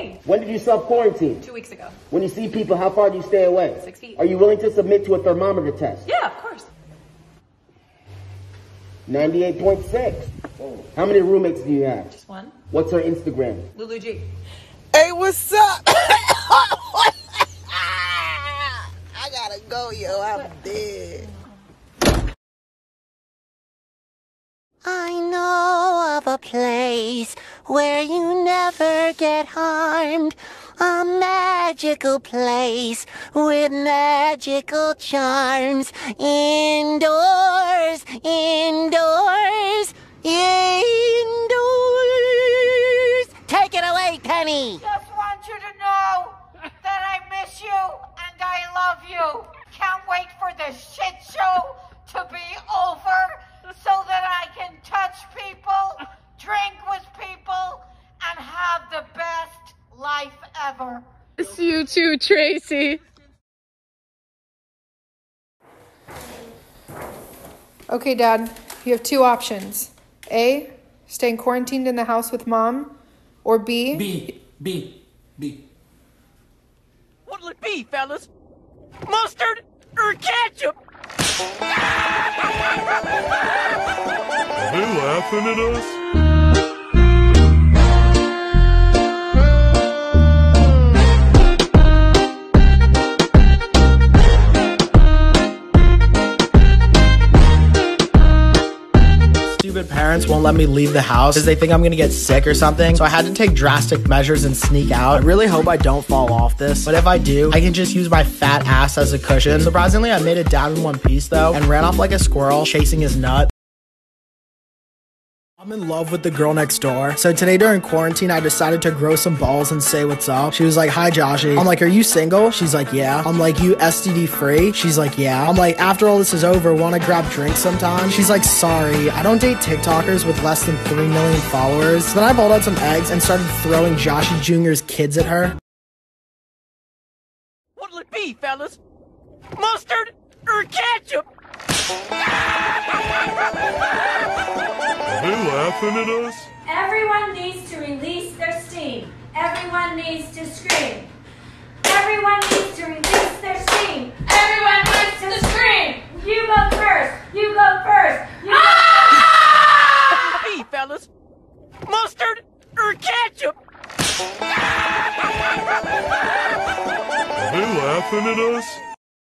okay. When did you self-quarantine? 2 weeks ago. When you see people, how far do you stay away? 6 feet. Are you willing to submit to a thermometer test? Yeah, of course. 98.6. How many roommates do you have? Just one. What's her Instagram? Lulu G. Hey, what's up? I gotta go, yo. I'm dead. I know of a place where you never get harmed. A magical place with magical charms. Indoors, indoors, indoors. Take it away, Penny. Just want you to know that I miss you and I love you. Can't wait for this shit show to be over so that I can touch people, drink with people, and have the best life ever. It's you too, Tracy. Okay, Dad, you have two options. A, staying quarantined in the house with Mom, or B... B. What'll it be, fellas? Mustard or ketchup? Are they laughing at us? Stupid parents won't let me leave the house because they think I'm gonna get sick or something. So I had to take drastic measures and sneak out. I really hope I don't fall off this, but if I do, I can just use my fat ass as a cushion. Surprisingly, I made it down in one piece though and ran off like a squirrel chasing his nut. I'm in love with the girl next door. So today during quarantine, I decided to grow some balls and say what's up. She was like, hi, Joshy. I'm like, are you single? She's like, yeah. I'm like, you STD free? She's like, yeah. I'm like, after all this is over, want to grab drinks sometime? She's like, sorry, I don't date TikTokers with less than 3 million followers. So then I pulled out some eggs and started throwing Joshy Jr.'s kids at her. What'll it be, fellas? Mustard or ketchup? Are they laughing at us? Everyone needs to release their steam. Everyone needs to scream. Everyone needs to release their steam. Everyone needs to scream.